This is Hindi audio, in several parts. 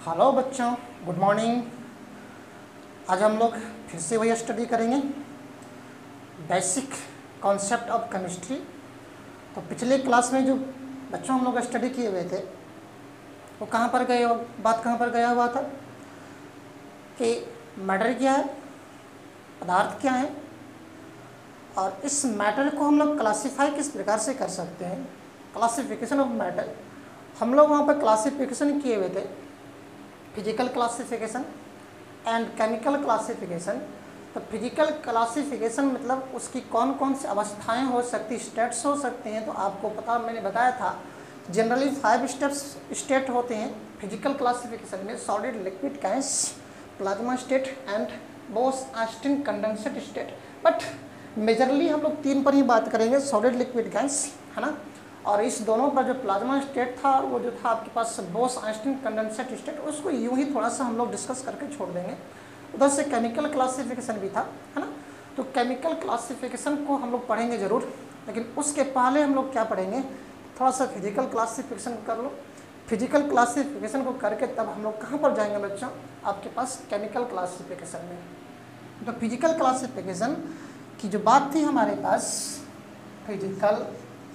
हेलो बच्चों, गुड मॉर्निंग। आज हम लोग फिर से वही स्टडी करेंगे, बेसिक कॉन्सेप्ट ऑफ केमिस्ट्री। तो पिछले क्लास में जो बच्चों हम लोग स्टडी किए हुए थे वो कहाँ पर गए, बात कहाँ पर गया हुआ था कि मैटर क्या है, पदार्थ क्या है, और इस मैटर को हम लोग क्लासीफाई किस प्रकार से कर सकते हैं। क्लासिफिकेशन ऑफ मैटर हम लोग वहाँ पर क्लासिफिकेशन किए हुए थे, physical classification and chemical classification. तो फिजिकल क्लासिफिकेशन मतलब उसकी कौन कौन सी अवस्थाएं हो सकती, स्टेट्स हो सकते हैं। तो आपको पता, मैंने बताया था जनरली 5 स्टेट होते हैं फिजिकल क्लासिफिकेशन में: solid, liquid, gas, plasma state and Bose Einstein condensate state. But majorly हम लोग 3 पर ही बात करेंगे, सॉलिड, लिक्विड, गैस, है ना। और इस दोनों पर जो प्लाज्मा स्टेट था और वो जो था आपके पास बोस-आइंस्टीन कंडेंसेट स्टेट, उसको यूं ही थोड़ा सा हम लोग डिस्कस करके छोड़ देंगे। उधर से केमिकल क्लासिफिकेशन भी था, है ना। तो केमिकल क्लासिफिकेशन को हम लोग पढ़ेंगे ज़रूर, लेकिन उसके पहले हम लोग क्या पढ़ेंगे, थोड़ा सा फिजिकल क्लासिफिकेशन कर लो। फिजिकल क्लासिफिकेशन को करके तब हम लोग कहाँ पर जाएंगे बच्चों, आपके पास केमिकल क्लासिफिकेशन में। तो फिजिकल क्लासिफिकेशन की जो बात थी हमारे पास, फिजिकल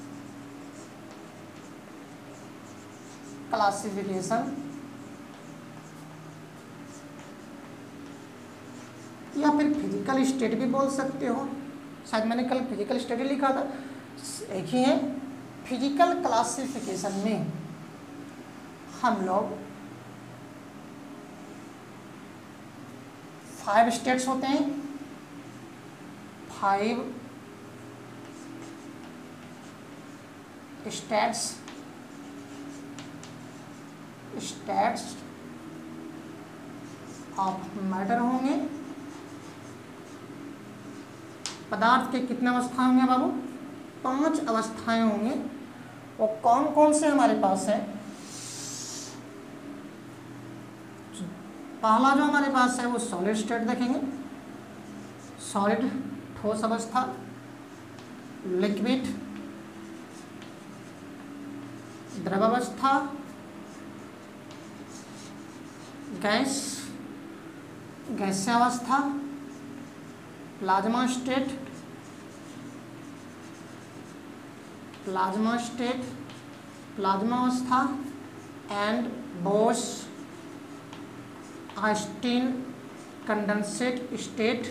क्लासिफिकेशन या फिर फिजिकल स्टेट भी बोल सकते हो, शायद मैंने कल फिजिकल स्टेट ही लिखा था, एक ही है। फिजिकल क्लासिफिकेशन में हम लोग 5 स्टेट्स होते हैं, 5 स्टेट्स ऑफ मैटर होंगे। पदार्थ के कितने अवस्थाएं होंगे बाबू, 5 अवस्थाएं होंगे। वो कौन कौन से हमारे पास है। पहला जो हमारे पास है वो सॉलिड स्टेट देखेंगे, सॉलिड ठोस अवस्था, लिक्विड द्रव अवस्था, गैस गैस्यावस्था, प्लाज्मा स्टेट प्लाज्मा अवस्था and Bose Einstein condensate state,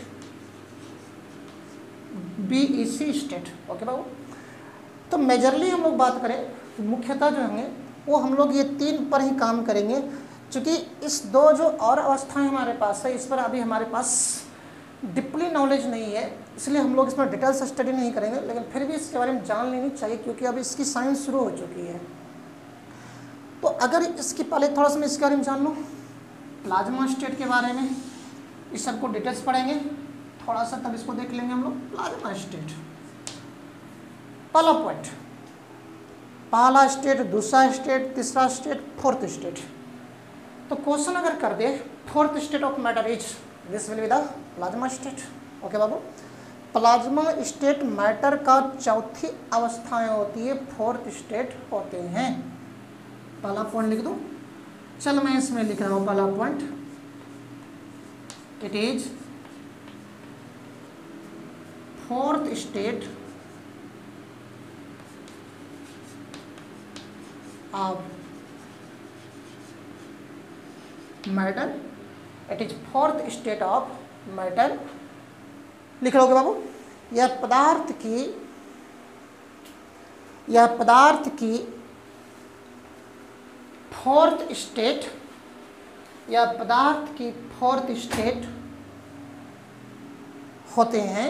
BEC state. Okay बाबू। तो मेजरली हम लोग बात करें, मुख्यतः जो होंगे वो हम लोग ये 3 पर ही काम करेंगे, क्योंकि इस 2 जो और अवस्थाएं हमारे पास है, इस पर अभी हमारे पास डीपली नॉलेज नहीं है, इसलिए हम लोग इसमें डिटेल्स स्टडी नहीं करेंगे, लेकिन फिर भी इसके बारे में जान लेनी चाहिए क्योंकि अब इसकी साइंस शुरू हो चुकी है। तो अगर इसके पहले थोड़ा सा मैं इसके बारे में जान लूँ, प्लाज्मा स्टेट के बारे में, इस सबको डिटेल्स पढ़ेंगे थोड़ा सा, तब इसको देख लेंगे हम लोग। प्लाज्मा स्टेट पहला पॉइंट, पहला स्टेट, दूसरा स्टेट, तीसरा स्टेट, 4th स्टेट। तो क्वेश्चन अगर कर दे 4th state of matter is, this will be the plasma state. Okay बाबू। प्लाज्मा स्टेट मैटर का चौथी अवस्थाएं होती है, 4th स्टेट होते हैं। पहला पॉइंट लिख दूं, चल मैं इसमें लिख रहा हूं पहला point, it is 4th state of matter, it is 4th state of matter. लिख लोगे बाबू। यह पदार्थ की 4th स्टेट, या पदार्थ की 4th स्टेट होते हैं।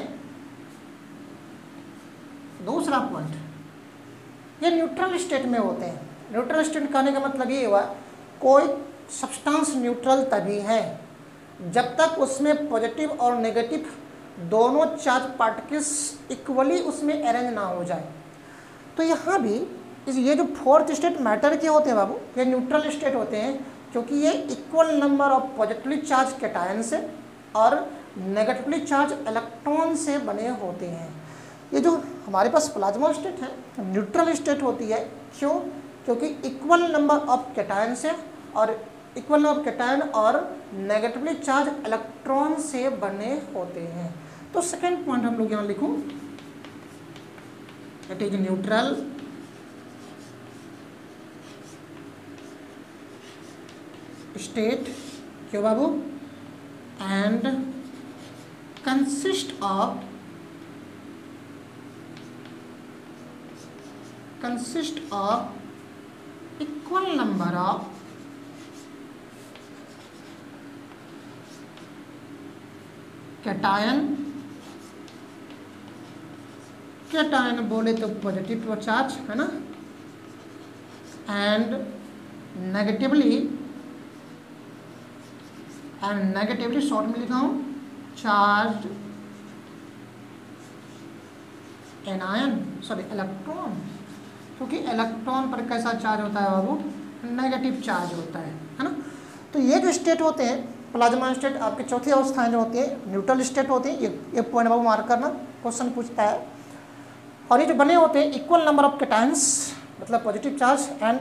दूसरा पॉइंट, ये न्यूट्रल स्टेट में होते हैं। न्यूट्रल स्टेट कहने का मतलब ये हुआ, कोई सब्सटेंस न्यूट्रल तभी है जब तक उसमें पॉजिटिव और नेगेटिव दोनों चार्ज पार्टिकल्स इक्वली उसमें अरेंज ना हो जाए। तो यहाँ भी ये जो 4th स्टेट मैटर के होते हैं बाबू, ये न्यूट्रल स्टेट होते हैं क्योंकि ये equal number of positively charge cation से और नेगेटिवली चार्ज इलेक्ट्रॉन से बने होते हैं। ये जो हमारे पास प्लाज्मा स्टेट है न्यूट्रल स्टेट होती है, क्यों? क्योंकि इक्वल नंबर ऑफ कैटायन से और इक्वल नंबर ऑफ कैटायन और नेगेटिवली चार्ज इलेक्ट्रॉन से बने होते हैं। तो सेकेंड पॉइंट हम लोग यहाँ लिखूं, इट इज न्यूट्रल स्टेट, क्यों बाबू, and consist of equal number of cation बोले तो पॉजिटिव चार्ज है ना, एंड नेगेटिवली शॉर्ट में लिखा हूँ चार्ज इलेक्ट्रॉन, क्योंकि इलेक्ट्रॉन पर कैसा चार्ज होता है बाबू, नेगेटिव चार्ज होता है ना। तो ये जो स्टेट होते हैं प्लाज्मा स्टेट, आपकी चौथी अवस्थाएं जो होती है न्यूट्रल स्टेट होती है, ये पॉइंट बाबू मार्क करना, क्वेश्चन पूछता है। और ये जो बने होते हैं इक्वल नंबर ऑफ कैटायंस, मतलब positive charge and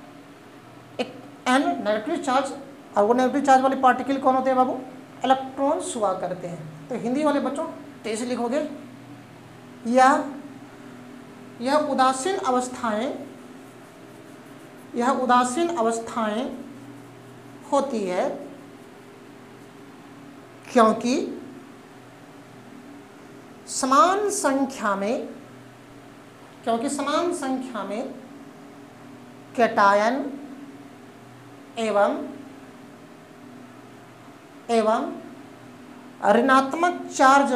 negative charge, और वो नेगेटिव चार्ज वाले पार्टिकल कौन होते हैं बाबू, इलेक्ट्रॉन्स हुआ करते हैं। तो हिंदी वाले बच्चों तेज लिखोगे, यह उदासीन अवस्थाएं होती है क्योंकि समान संख्या में कैटायन एवं ऋणात्मक चार्ज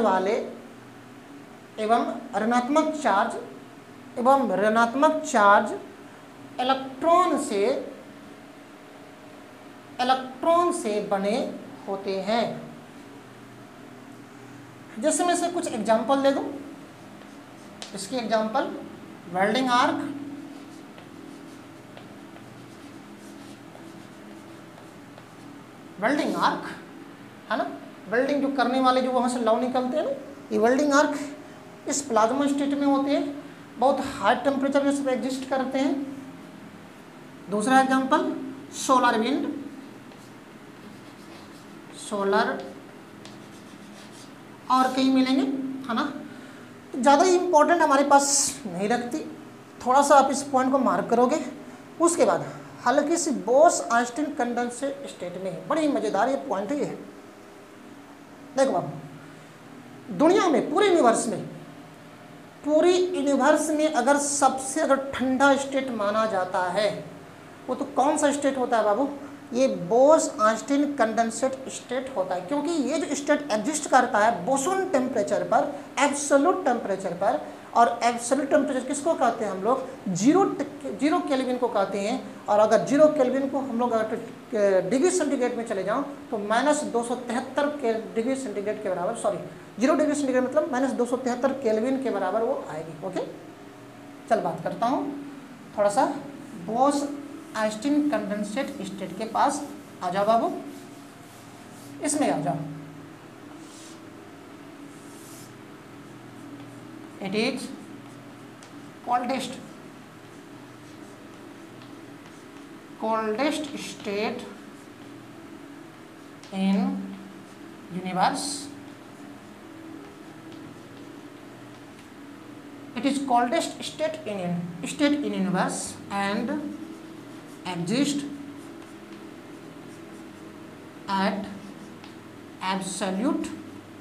इलेक्ट्रॉन से बने होते हैं। जैसे मैं इसे कुछ एग्जांपल दे दूं, इसकी एग्जांपल वेल्डिंग आर्क, है ना, वेल्डिंग जो करने वाले जो वहाँ से लौ निकलते हैं ना, ये वेल्डिंग आर्क इस प्लाज्मा स्टेट में होते हैं, बहुत हाई टेम्परेचर में सब एग्जिस्ट करते हैं। दूसरा एग्जांपल सोलर विंड, और कहीं मिलेंगे, है ना। ज़्यादा ही इम्पोर्टेंट हमारे पास नहीं रखती, थोड़ा सा आप इस पॉइंट को मार्क करोगे। उसके बाद हल्की सी बोस आइंस्टीन कंडेंसेट स्टेट में, बड़ी मज़ेदार ये पॉइंट ही है। देखो बाबू, दुनिया में पूरे यूनिवर्स में अगर सबसे ठंडा स्टेट माना जाता है वो तो कौन सा स्टेट होता है बाबू, ये बोस आइंस्टीन कंडेंसेट स्टेट होता है। क्योंकि ये जो स्टेट एग्जिस्ट करता है बोसोन टेम्परेचर पर, एब्सोल्यूट टेम्परेचर पर, और एब्सोल्यूट टेम्परेचर किसको कहते हैं हम लोग, जीरो केल्विन को कहते हैं। और अगर 0 केल्विन को हम लोग अगर डिग्री सेंटीग्रेड में चले जाओ तो -273 डिग्री सेंटीग्रेड के बराबर, 0 डिग्री सेंटीग्रेड मतलब -273 केल्विन के बराबर वो आएगी। ओके, चल बात करता हूँ थोड़ा सा बोस आइंस्टीन कंडेंसेट स्टेट के पास। आ जाओ बाबू, इसमें आ जाओ। It is coldest state in universe. It is coldest state in universe and exist at absolute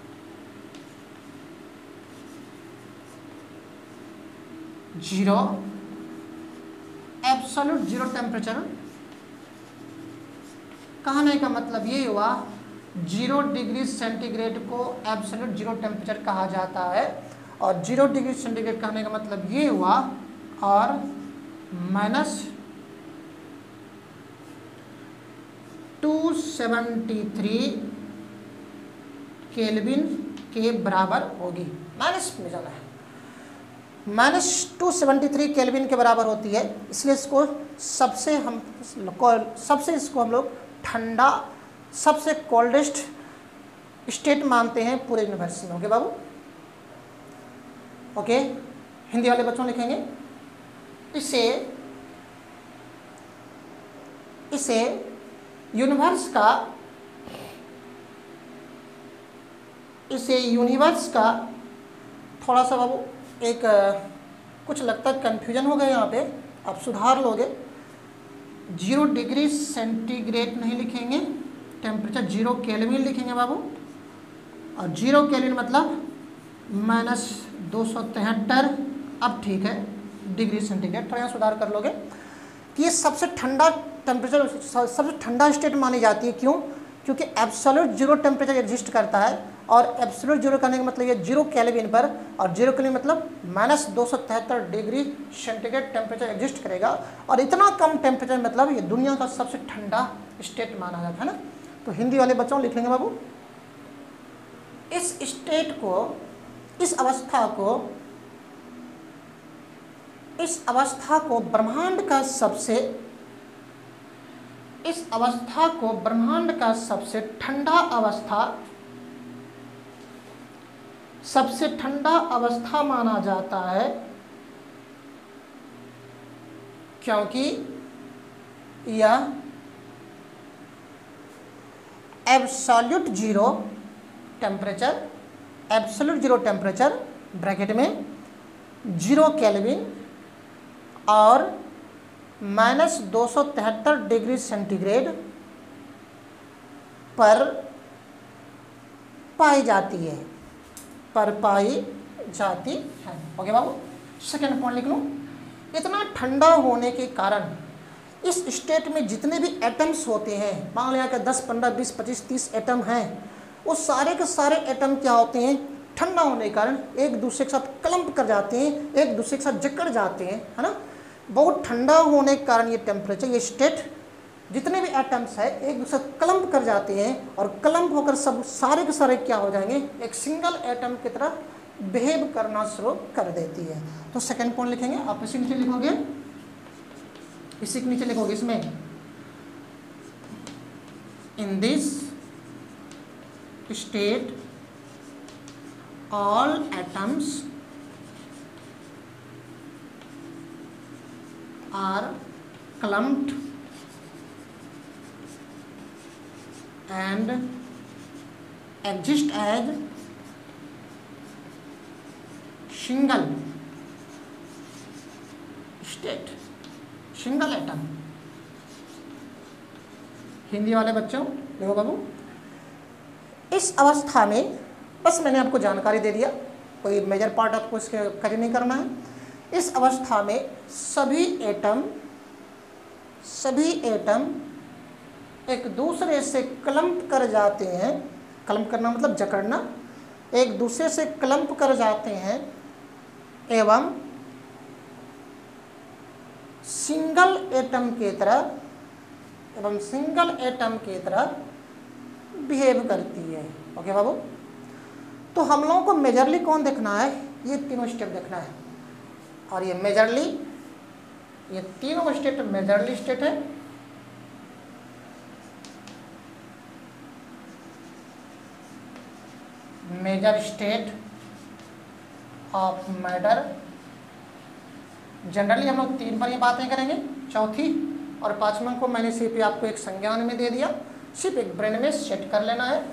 zero temperature. कहने का मतलब ये हुआ 0 डिग्री सेंटीग्रेड को एब्सोल्यूट 0 टेम्परेचर कहा जाता है, और 0 डिग्री सेंटीग्रेड कहने का मतलब ये हुआ और -273 केल्विन के बराबर होगी। माइनस में जाना है, -273 केल्विन के बराबर होती है, इसलिए इसको सबसे इसको हम लोग ठंडा, सबसे कोल्डेस्ट स्टेट मानते हैं पूरे यूनिवर्स में। ओके बाबू, ओके। हिंदी वाले बच्चों लिखेंगे इसे यूनिवर्स का, इसे यूनिवर्स का थोड़ा सा बाबू एक कुछ लगता है कन्फ्यूजन हो गया यहाँ पे, आप सुधार लोगे। 0 डिग्री सेंटीग्रेड नहीं लिखेंगे, टेम्परेचर 0 केल्विन लिखेंगे बाबू। और 0 केल्विन मतलब -273, अब ठीक है, डिग्री सेंटीग्रेड। थोड़ा यहाँ सुधार कर लोगे कि ये सबसे ठंडा टेम्परेचर, सबसे ठंडा स्टेट मानी जाती है। क्यों? क्योंकि एब्सोल्यूट जीरो टेम्परेचर एग्जिस्ट करता है, और एब्सोल्यूट जीरो करने का मतलब ये 0 केल्विन पर, और 0 केल्विन मतलब -273 डिग्री सेंटीग्रेड टेम्परेचर एग्जिस्ट करेगा। और इतना कम टेम्परेचर मतलब ये दुनिया का सबसे ठंडा स्टेट माना जाता है ना। तो हिंदी वाले बच्चों लिख लेंगे बाबू, इस स्टेट को, इस अवस्था को ब्रह्मांड का सबसे, इस अवस्था को ब्रह्मांड का सबसे ठंडा अवस्था माना जाता है, क्योंकि यह एब्सोल्यूट जीरो टेम्परेचर ब्रैकेट में 0 केल्विन और -273 डिग्री सेंटीग्रेड पर पाई जाती है, ओके बाबू। सेकेंड पॉइंट लिख लूँ, इतना ठंडा होने के कारण इस स्टेट में जितने भी एटम्स होते हैं, मान लिया कि 10, 15, 20, 25, 30 एटम हैं, वो सारे के सारे एटम क्या होते हैं, ठंडा होने के कारण एक दूसरे के साथ क्लम्प कर जाते हैं, एक दूसरे के साथ जकड़ जाते हैं, है ना। बहुत ठंडा होने के कारण ये टेम्परेचर, ये स्टेट, जितने भी एटम्स है एक दूसरे क्लम्प कर जाते हैं, और क्लम्प होकर सब सारे के सारे क्या हो जाएंगे, एक सिंगल एटम की तरह बिहेव करना शुरू कर देती है। तो सेकेंड पॉइंट लिखेंगे, आप इसी नीचे लिखोगे, इसी के नीचे लिखोगे इसमें, in this state all atoms are clumped and exist as single state, single atom। Hindi वाले बच्चों देखो बाबू, इस अवस्था में बस मैंने आपको जानकारी दे दिया, कोई मेजर पार्ट आपको इसके कार्य नहीं करना है। इस अवस्था में सभी एटम एक दूसरे से क्लम्प कर जाते हैं, क्लम्प करना मतलब जकड़ना, एक दूसरे से क्लम्प कर जाते हैं एवं सिंगल एटम की तरह बिहेव करती है। ओके बाबू, तो हम लोगों को मेजरली कौन देखना है, ये तीनों स्टेप देखना है। और ये मेजरली, ये तीनों स्टेट मेजरली स्टेट है। Major state of matter, generally हम लोग 3 पर ये बातें करेंगे, चौथी और 5वां को मैंने सिर्फ आपको एक संज्ञान में दे दिया, सिर्फ एक ब्रेन में सेट कर लेना है।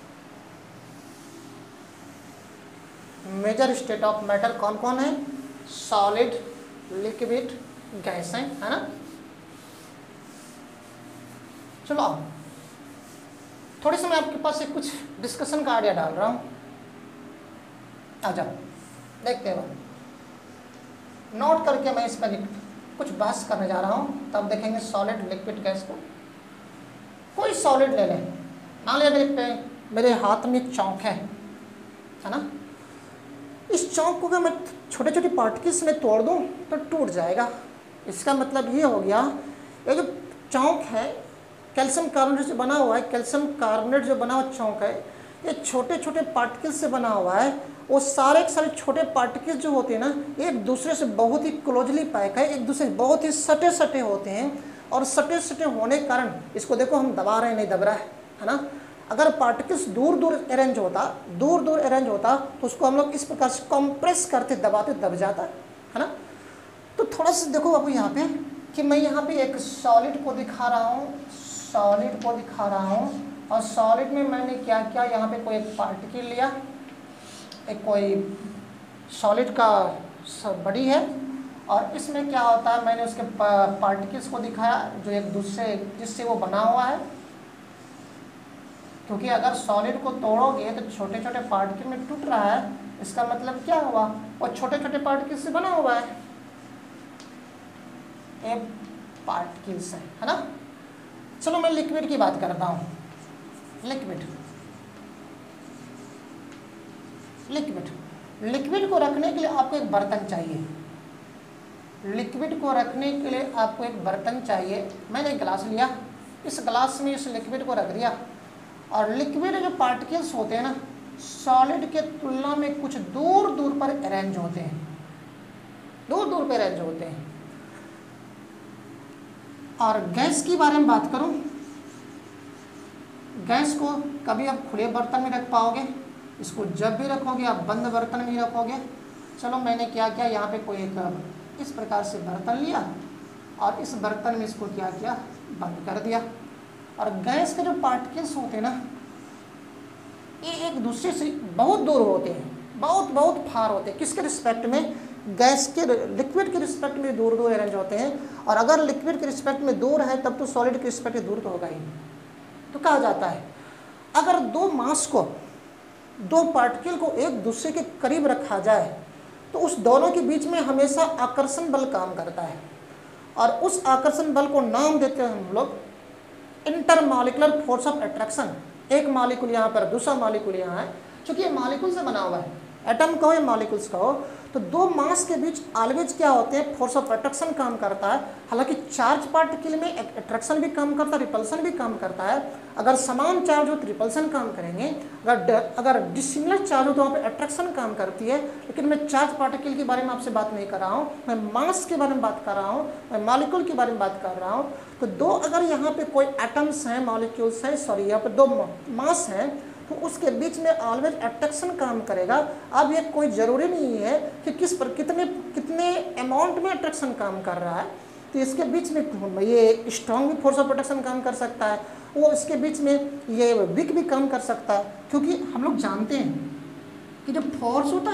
मेजर स्टेट ऑफ मैटर कौन कौन है, सॉलिड, लिक्विड, गैस है ना। चलो अब थोड़ी सी मैं आपके पास एक कुछ डिस्कशन का आइडिया डाल रहा हूँ, आ जाओ देखते हैं। नोट करके मैं इस पर कुछ बहस करने जा रहा हूँ, तब देखेंगे सॉलिड, लिक्विड, गैस को। कोई सॉलिड ले लें, मान लिया मेरे हाथ में एक चौक है ना। इस चौक को अगर मैं छोटे छोटे पार्टिकल्स में तोड़ दूं तो टूट जाएगा। इसका मतलब ये हो गया, ये जो चौक है कैल्शियम कार्बोनेट से बना हुआ है, कैल्शियम कार्बोनेट जो बना हुआ चौक है, ये छोटे छोटे पार्टिकल्स से बना हुआ है। वो सारे के सारे छोटे पार्टिकल्स जो होते हैं ना, एक दूसरे से बहुत ही क्लोजली पैक है, एक दूसरे से बहुत ही सटे सटे होते हैं। और सटे सटे होने के कारण इसको देखो हम दबा रहे हैं, नहीं दब रहा है ना। अगर पार्टिकल्स दूर दूर अरेंज होता तो उसको हम लोग इस प्रकार से कंप्रेस करते, दबाते, दब जाता है ना। तो थोड़ा सा देखो अब यहाँ पे कि मैं यहाँ पे एक सॉलिड को दिखा रहा हूँ, सॉलिड को दिखा रहा हूँ और सॉलिड में मैंने क्या किया, यहाँ पे कोई एक पार्टिकल लिया, एक कोई सॉलिड का बॉडी है और इसमें क्या होता है, मैंने उसके पार्टिकल्स को दिखाया जो एक दूसरे जिससे वो बना हुआ है, क्योंकि अगर सॉलिड को तोड़ोगे तो छोटे छोटे पार्टिकल में टूट रहा है, इसका मतलब क्या हुआ, वो छोटे छोटे पार्टिकल से बना हुआ है, ये पार्टिकल्स है ना। चलो मैं लिक्विड की बात करता हूँ। लिक्विड को रखने के लिए आपको एक बर्तन चाहिए। लिक्विड को रखने के लिए आपको एक बर्तन चाहिए। मैंने गिलास लिया, इस गिलास में इस लिक्विड को रख दिया और लिक्विड जो पार्टिकल्स होते हैं ना, सॉलिड के तुलना में कुछ दूर दूर पर अरेंज होते हैं, दूर दूर पर अरेंज होते हैं। और गैस की बारे में बात करूं, गैस को कभी आप खुले बर्तन में रख पाओगे, इसको जब भी रखोगे आप बंद बर्तन में रखोगे। चलो मैंने क्या किया, यहाँ पे कोई एक इस प्रकार से बर्तन लिया और इस बर्तन में इसको क्या किया, बंद कर दिया। और गैस के जो पार्टिकल्स होते हैं ना, ये एक दूसरे से बहुत दूर होते हैं, बहुत बहुत फार होते हैं। किसके रिस्पेक्ट में, गैस के, लिक्विड के रिस्पेक्ट में दूर दूर अरेंज होते हैं। और अगर लिक्विड के रिस्पेक्ट में दूर है तब तो सॉलिड के रिस्पेक्ट में दूर तो होगा ही। तो कहा जाता है अगर दो मास को, दो पार्टिकल को एक दूसरे के करीब रखा जाए तो उस दोनों के बीच में हमेशा आकर्षण बल काम करता है और उस आकर्षण बल को नाम देते हैं हम लोग इंटरमॉलिक्यूलर फोर्स ऑफ अट्रैक्शन। एक मॉलिक्यूल यहाँ पर, दूसरा मॉलिक्यूल यहाँ है, क्योंकि ये मॉलिक्यूल से बना हुआ है, एटम कहो या मॉलिक्यूल्स कहो, तो दो मास के बीच ऑलवेज क्या होते हैं, फोर्स ऑफ अट्रैक्शन काम करता है। हालांकि चार्ज पार्टिकल में अट्रैक्शन भी काम करता है, रिपल्सन भी काम करता है। अगर समान चार्ज हो तो रिपल्सन काम करेंगे, अगर डिसिमिलर चार्ज हो तो वहाँ पे अट्रैक्शन काम करती है। लेकिन मैं चार्ज पार्टिकल के बारे में आपसे बात नहीं कर रहा हूँ, मैं मास के बारे में बात कर रहा हूँ, मैं मॉलिक्यूल के बारे में बात कर रहा हूँ। तो दो, अगर यहाँ पे कोई एटम्स हैं, मॉलिक्यूल्स हैं, सॉरी यहाँ पे दो मास हैं, तो उसके बीच में ऑलवेज अट्रैक्शन काम करेगा। अब ये कोई ज़रूरी नहीं है कि किस पर कितने अमाउंट में अट्रैक्शन काम कर रहा है। तो इसके बीच में ये स्ट्रॉन्ग भी फोर्स ऑफ अट्रैक्शन काम कर सकता है, वो इसके बीच में ये वीक भी काम कर सकता है। क्योंकि हम लोग जानते हैं कि जो फोर्स होता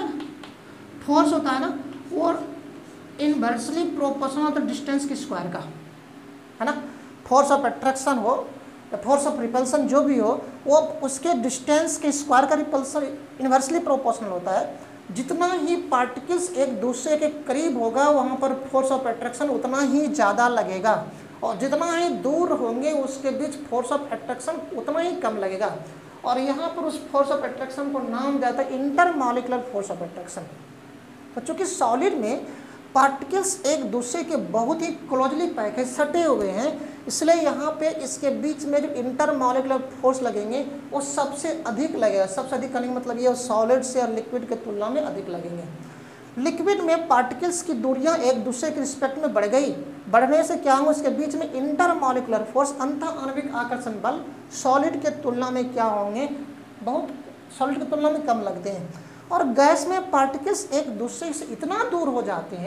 है ना वो इनवर्सली प्रोपोर्शनल होता है डिस्टेंस के स्क्वायर का, है ना। फोर्स ऑफ अट्रैक्शन हो या फोर्स ऑफ रिपल्सन जो भी हो, वो उसके डिस्टेंस के स्क्वायर का रिपल्सन इनवर्सली प्रोपोर्शनल होता है। जितना ही पार्टिकल्स एक दूसरे के करीब होगा वहाँ पर फोर्स ऑफ अट्रैक्शन उतना ही ज़्यादा लगेगा, और जितना ही दूर होंगे उसके बीच फोर्स ऑफ अट्रैक्शन उतना ही कम लगेगा। और यहाँ पर उस फोर्स ऑफ अट्रैक्शन को नाम दिया जाता है इंटरमॉलिक्यूलर फोर्स ऑफ अट्रैक्शन। तो चूँकि सॉलिड में पार्टिकल्स एक दूसरे के बहुत ही क्लोजली पैक है, सटे हुए हैं, इसलिए यहाँ पे इसके बीच में जो इंटरमॉलिक्यूलर फोर्स लगेंगे वो सबसे अधिक लगेगा। सबसे अधिक करने का मतलब ये सॉलिड से और लिक्विड के तुलना में अधिक लगेंगे। लिक्विड में पार्टिकल्स की दूरियाँ एक दूसरे के रिस्पेक्ट में बढ़ गई, बढ़ने से क्या होगा, उसके बीच में इंटरमॉलिक्यूलर फोर्स अंतःआण्विक आकर्षण बल सॉलिड के तुलना में क्या होंगे, बहुत सॉलिड की तुलना में कम लगते हैं। और गैस में पार्टिकल्स एक दूसरे से इतना दूर हो जाते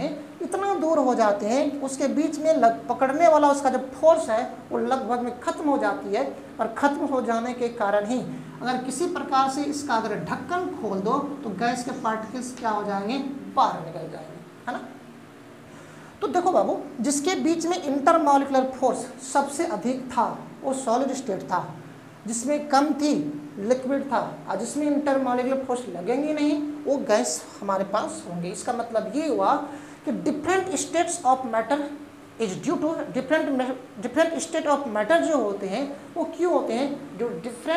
हैं, उसके बीच में पकड़ने वाला उसका जो फोर्स है वो लगभग में ख़त्म हो जाती है। और ख़त्म हो जाने के कारण ही अगर किसी प्रकार से इसका अगर ढक्कन खोल दो तो गैस के पार्टिकल्स क्या हो जाएंगे, बाहर निकल जाएंगे, है ना। तो देखो बाबू, जिसके बीच में इंटरमॉलिक्यूलर फोर्स सबसे अधिक था वो सॉलिड स्टेट था, जिसमें कम थी लिक्विड था, और जिसमें इंटरमॉलिक्यूलर फोर्स लगेंगे नहीं वो गैस हमारे पास होंगे। इसका मतलब ये हुआ कि different states of matter is due to different state of matter जो होते हैं वो क्यों होते हैं, जो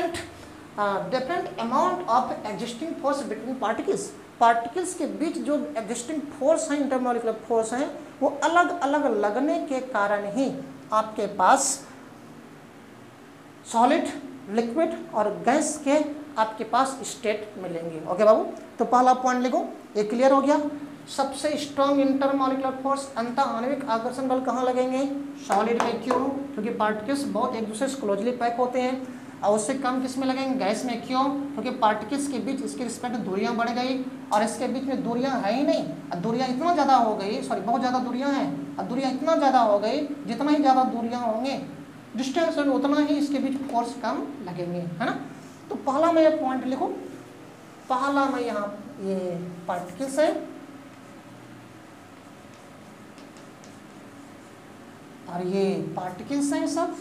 different amount of existing force between particles के बीच जो एग्जिस्टिंग फोर्स हैं, इंटरमॉलिक्यूलर फोर्स हैं, वो अलग अलग लगने के कारण ही आपके पास सॉलिड, लिक्विड और गैस के आपके पास स्टेट मिलेंगे। ओके बाबू, तो पहला पॉइंट लिखो, ये क्लियर हो गया। सबसे स्ट्रॉन्ग इंटरमॉलिक्यूलर फोर्स अंतःआण्विक आकर्षण बल कहाँ लगेंगे, सॉलिड में। क्यों, क्योंकि पार्टिकल्स बहुत एक दूसरे से क्लोजली पैक होते हैं। और उससे कम किस में लगेंगे, गैस में। क्यों, क्योंकि पार्टिकल्स के बीच इसके रिस्पेक्ट दूरियां बढ़ गई और इसके बीच में दूरियां है ही नहीं, और दूरियां इतना ज़्यादा हो गई, बहुत ज़्यादा दूरियां हैं, और दूरियां इतना ज़्यादा हो गई, जितना ही ज़्यादा दूरियां होंगे डिस्टेंस होगा उतना ही इसके बीच फोर्स कम लगेंगे, है ना। तो पहला मैं ये पॉइंट लिखूं, पहला मैं यहाँ ये पार्टिकल्स है और ये पार्टिकल्स हैं सब,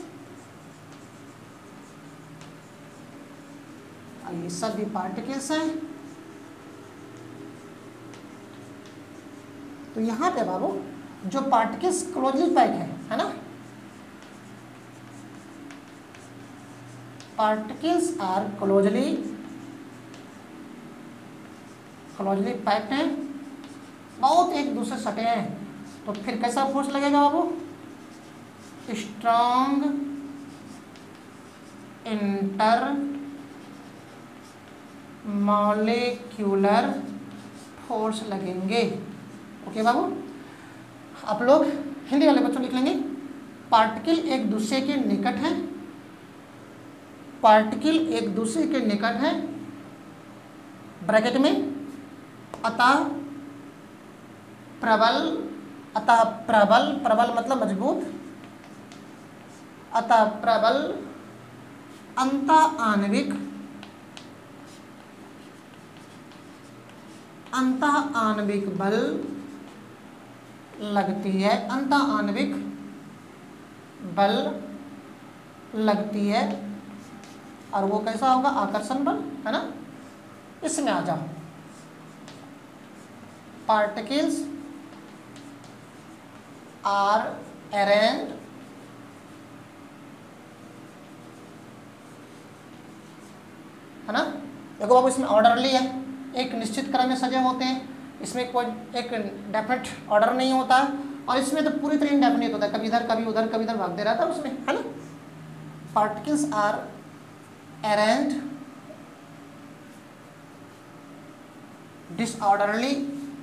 और ये सब भी पार्टिकल्स हैं। तो यहाँ पे बाबू जो पार्टिकल्स क्लोजली पैक है ना, पार्टिकल्स आर क्लोजली पैक्ड हैं, बहुत एक दूसरे सटे हैं, तो फिर कैसा फोर्स लगेगा बाबू, स्ट्रॉन्ग इंटर मॉलिक्यूलर फोर्स लगेंगे। ओके बाबू, आप लोग हिंदी वाले बच्चों लिख लेंगे, पार्टिकल एक दूसरे के निकट हैं, पार्टिकल एक दूसरे के निकट हैं ब्रैकेट में, अतः प्रबल मतलब मजबूत, अतः प्रबल अंतःआण्विक बल लगती है, अंतःआण्विक बल लगती है, और वो कैसा होगा, आकर्षण बल, है ना। इसमें आ जाओ, पार्टिकल्स आर अरेंज्ड है ना। देखो बाबू इसमें ऑर्डरली है, एक निश्चित क्रम में सजे होते हैं, इसमें कोई एक डेफिनेट ऑर्डर नहीं होता है, और इसमें तो पूरी तरह इनडेफिनेट होता है, कभी इधर कभी उधर कभी इधर भागते रहता है उसमें, है ना। Particles are arranged disorderly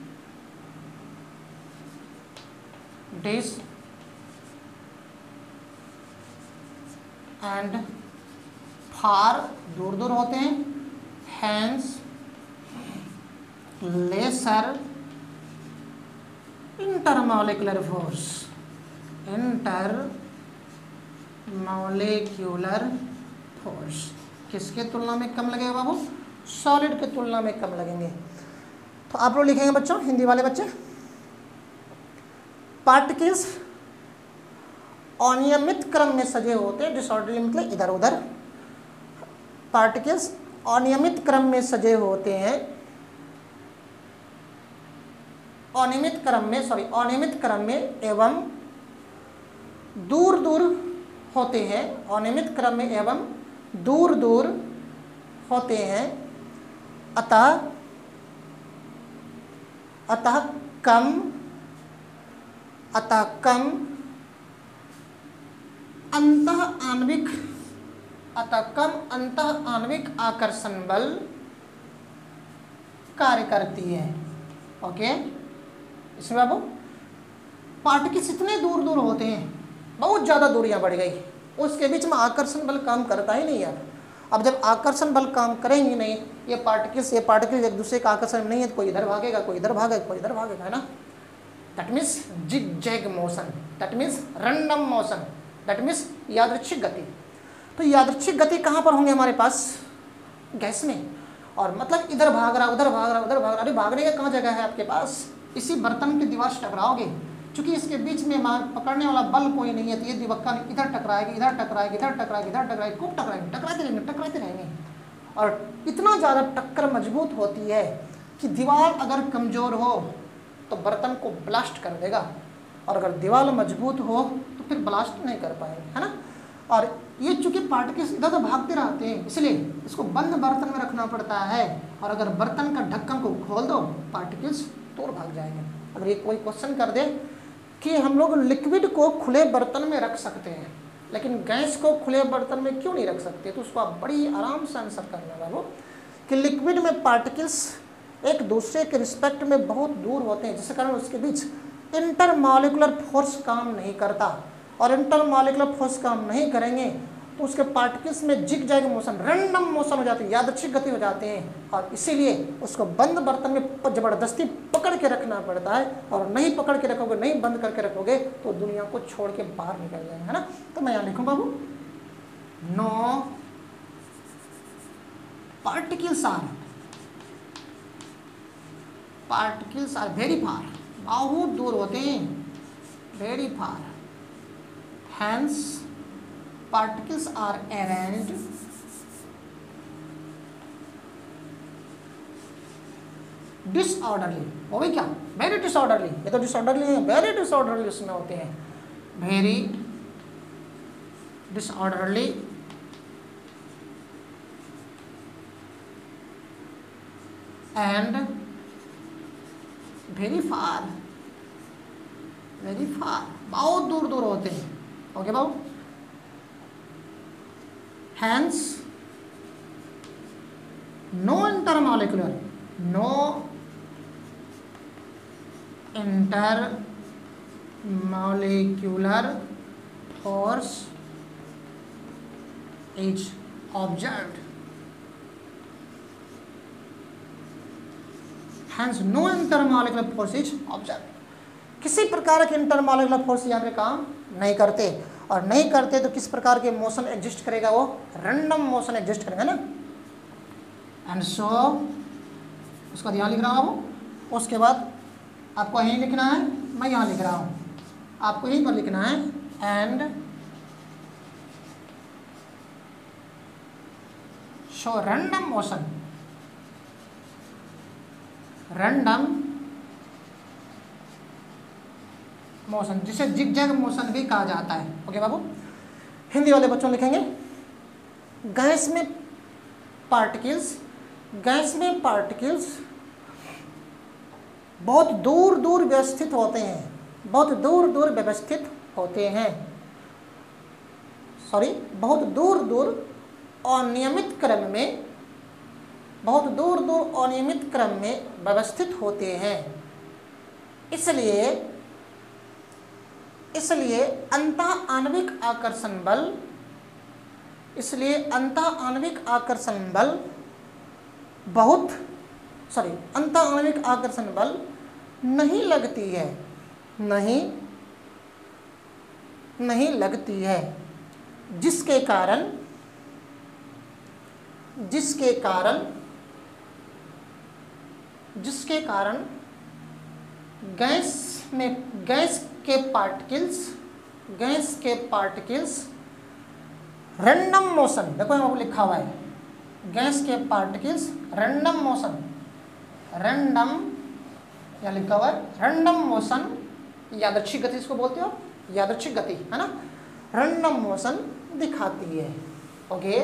and far दूर दूर होते हैं, hence lesser intermolecular force किसके तुलना में कम लगेगा बाबू, सॉलिड के तुलना में कम लगेंगे। तो आप लोग लिखेंगे बच्चों, हिंदी वाले बच्चे, पार्टिकल्स अनियमित क्रम में सजे होते हैं, डिसऑर्डरली मतलब इधर उधर, पार्टिकल्स अनियमित क्रम में सजे होते हैं, अनियमित क्रम में एवं दूर दूर होते हैं, अनियमित क्रम में एवं दूर दूर होते हैं, अतः कम अंतःआण्विक आकर्षण बल कार्य करती है। ओके, इसमें बाबू पार्टिकल्स इतने दूर दूर होते हैं, बहुत ज़्यादा दूरियां बढ़ गई, उसके बीच में आकर्षण बल काम करता ही नहीं यार। अब जब आकर्षण बल काम करेंगे नहीं, ये पार्टिकल्स एक दूसरे का आकर्षण नहीं है, तो कोई इधर भागेगा, कोई इधर भागेगा, कोई इधर भागेगा, है ना। That means zigzag motion, that means random motion, that means यादृच्छिक गति। तो यादृच्छिक गति कहाँ पर होंगे हमारे पास, गैस में, और मतलब इधर भाग रहा उधर भाग रहा उधर भाग रहा, अरे भागने का कहाँ जगह है आपके पास, इसी बर्तन की दीवार से टकराओगे, क्योंकि इसके बीच में पकड़ने वाला बल कोई नहीं है, तो ये दिवक्का इधर टकराएगी, इधर टकराएगी, इधर टकराएगी, इधर टकराएगी, खूब टकराएंगे, टकराते रहेंगे। और इतना ज़्यादा टक्कर मजबूत होती है कि दीवार अगर कमज़ोर हो तो बर्तन को ब्लास्ट कर देगा, और अगर दीवार मजबूत हो तो फिर ब्लास्ट नहीं कर पाएंगे, है ना। और ये चूँकि पार्टिकल्स इधर तो भागते रहते हैं, इसलिए इसको बंद बर्तन में रखना पड़ता है, और अगर बर्तन का ढक्कन को खोल दो पार्टिकल्स तो भाग जाएंगे। अगर ये कोई क्वेश्चन कर दे कि हम लोग लिक्विड को खुले बर्तन में रख सकते हैं लेकिन गैस को खुले बर्तन में क्यों नहीं रख सकते, तो उसको आप बड़ी आराम से आंसर करना बाबू कि लिक्विड में पार्टिकल्स एक दूसरे के रिस्पेक्ट में बहुत दूर होते हैं, जिसके कारण उसके बीच इंटरमॉलिक्यूलर फोर्स काम नहीं करता, और इंटरमॉलिक्यूलर फोर्स काम नहीं करेंगे तो उसके पार्टिकल्स में zigzag motion, random motion हो जाती है, यादृच्छिक गति हो जाते हैं, और इसीलिए उसको बंद बर्तन में ज़बरदस्ती पकड़ के रखना पड़ता है, और नहीं पकड़ के रखोगे, नहीं बंद करके रखोगे तो दुनिया को छोड़ के बाहर निकल जाएंगे, है ना। तो मैं यहाँ लिखूँ बाबू, no particles are very far, बहुत दूर होते हैं, very far, hence particles are arranged disorderly, हो गई क्या, very disorderly, ये तो disorderly है, very disorderly उसमें होते हैं, very disorderly and very far, बहुत दूर दूर होते हैं, ओके बाबू। Hence, no intermolecular force is observed. Hence, no intermolecular force is observed. किसी प्रकार के इंटरमॉलिक्यूलर फोर्स यहाँ पे काम नहीं करते, और नहीं करते तो किस प्रकार के मोशन एग्जिस्ट करेगा, वो रैंडम मोशन एग्जिस्ट करेगा ना। एंड सो उसका ध्यान लिख रहा हूँ। उसके बाद आपको यहीं लिखना है, मैं यहाँ लिख रहा हूँ, आपको यहीं पर लिखना है, एंड शो रैंडम मोशन, जिसे जिगजैग मोशन भी कहा जाता है। ओके बाबू, हिंदी वाले बच्चों लिखेंगे, गैस में पार्टिकल्स बहुत दूर दूर व्यवस्थित होते हैं, बहुत दूर दूर अनियमित क्रम में व्यवस्थित होते हैं। इसलिए अंतः आणविक आकर्षण बल नहीं लगती है, जिसके कारण गैस के पार्टिकल्स रैंडम मोशन, देखो यहाँ पर लिखा हुआ है, गैस के पार्टिकल्स रैंडम मोशन, यादृच्छिक गति इसको बोलते हो, यादृच्छिक गति है ना, रैंडम मोशन दिखाती है। ओके,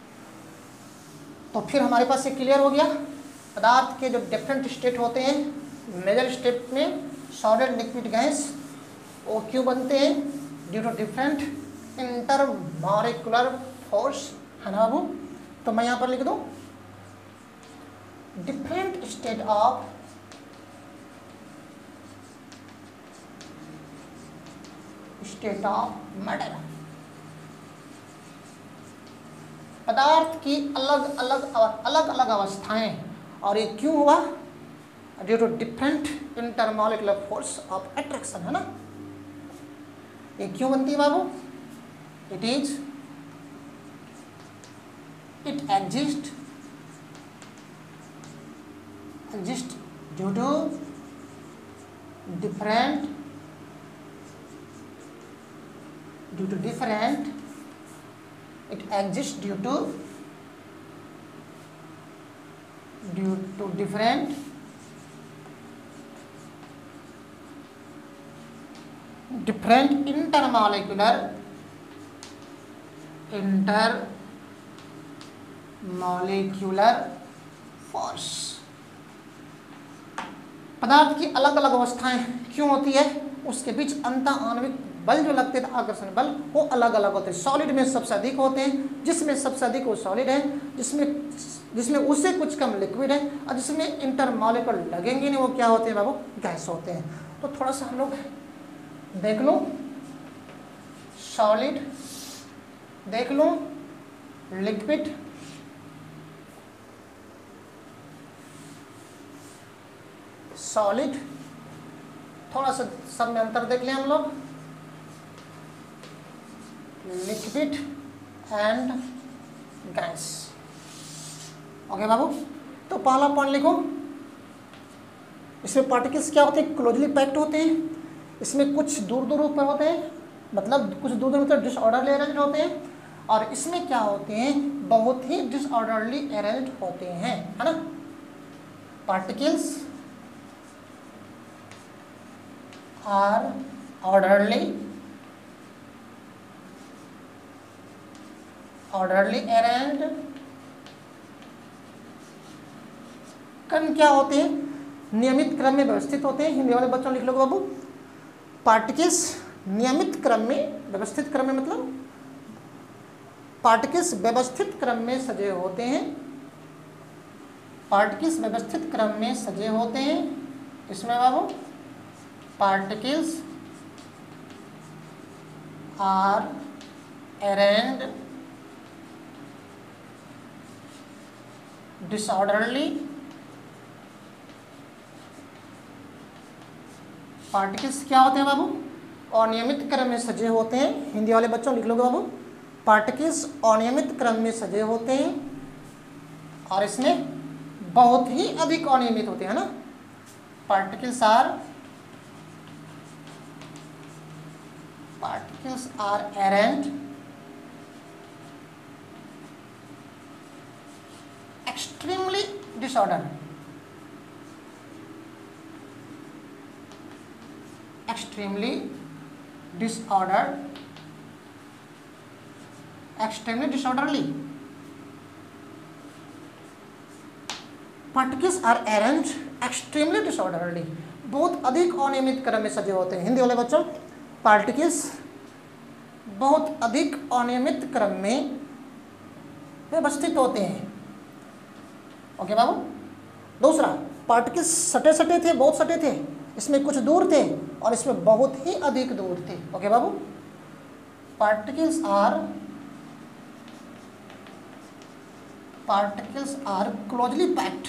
तो फिर हमारे पास ये क्लियर हो गया, पदार्थ के जो डिफरेंट स्टेट होते हैं, मेजर स्टेट में सॉलिड, लिक्विड, गैस, वो क्यों बनते हैं, due to different intermolecular force, है ना बाबू। तो मैं यहाँ पर लिख दूँ, डिफरेंट स्टेट ऑफ मैटर, पदार्थ की अलग अलग अवस्थाएं, और ये क्यों हुआ, due to different intermolecular force of attraction, है ना। ये क्यों बनती है बाबू, it exist due to different different intermolecular force, पदार्थ की अलग अलग अवस्थाएं क्यों होती है, उसके बीच अंतः आणविक बल जो लगते थे, आकर्षण बल, वो अलग अलग होते हैं। सॉलिड में सबसे अधिक होते हैं, जिसमें सबसे अधिक वो सॉलिड है, जिसमें उससे कुछ कम लिक्विड है, और जिसमें इंटरमॉलिक्यूलर लगेंगे नहीं, वो क्या होते हैं बाबू, गैस होते हैं। तो थोड़ा सा हम लोग देख लो, सॉलिड, देख लो, लिक्विड, सॉलिड, थोड़ा सा सब में अंतर देख लें हम लोग, लिक्विड एंड गैस। ओके बाबू, तो पहला पॉइंट लिखो, इसमें पार्टिकल्स क्या होते हैं, क्लोजली पैक्ड होते हैं, इसमें कुछ दूर दूर पर होते हैं, मतलब कुछ दूर दूर पर डिसऑर्डरली अरेंज होते हैं, और इसमें क्या होते हैं, बहुत ही डिसऑर्डरली अरेंज होते हैं, है ना। Particles are orderly arranged. कण क्या होते हैं, नियमित क्रम में व्यवस्थित होते हैं। हिंदी वाले बच्चों लिख लो बाबू, पार्टिकल्स नियमित क्रम में, व्यवस्थित क्रम में मतलब पार्टिकल्स व्यवस्थित क्रम में सजे होते हैं, पार्टिकल्स व्यवस्थित क्रम में सजे होते हैं। इसमें बाबू particles are arranged disorderly, particles क्या होते हैं बाबू, अनियमित क्रम में सजे होते हैं। हिंदी वाले बच्चों लिख लोगे बाबू, पार्टिकल्स अनियमित क्रम में सजे होते हैं और इसमें बहुत ही अधिक अनियमित होते हैं ना। Particles are arranged extremely disorder, extremely disorderly. Particles are arranged extremely disorderly, बहुत अधिक अनियमित क्रम में सजे होते हैं। हिंदी वाले बच्चों, पार्टिकल्स बहुत अधिक अनियमित क्रम में व्यवस्थित होते हैं। ओके बाबू। दूसरा, पार्टिकल्स सटे सटे थे, बहुत सटे थे, इसमें कुछ दूर थे और इसमें बहुत ही अधिक दूर थे। ओके बाबू, पार्टिकल्स आर क्लोजली पैक्ड,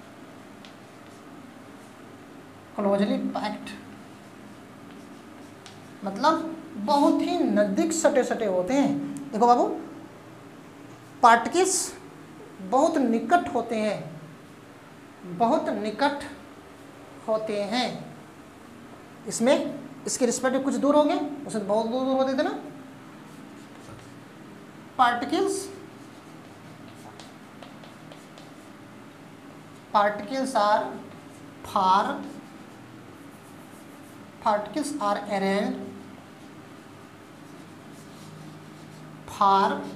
मतलब बहुत ही नजदीक सटे सटे होते हैं। देखो बाबू, पार्टिकल्स बहुत निकट होते हैं, बहुत निकट होते हैं। इसमें इसके रिस्पेक्ट में कुछ दूर होंगे, उसे बहुत दूर दूर होते थे ना। पार्टिकल्स आर अरेंज्ड फार,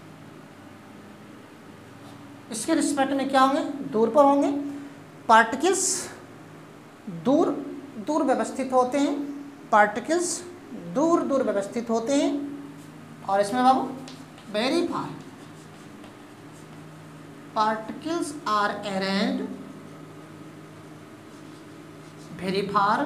इसके रिस्पेक्ट में क्या होंगे, दूर पर होंगे। पार्टिकल्स दूर दूर व्यवस्थित होते हैं, पार्टिकल्स दूर दूर व्यवस्थित होते हैं। और इसमें बाबू very far, particles are arranged very far,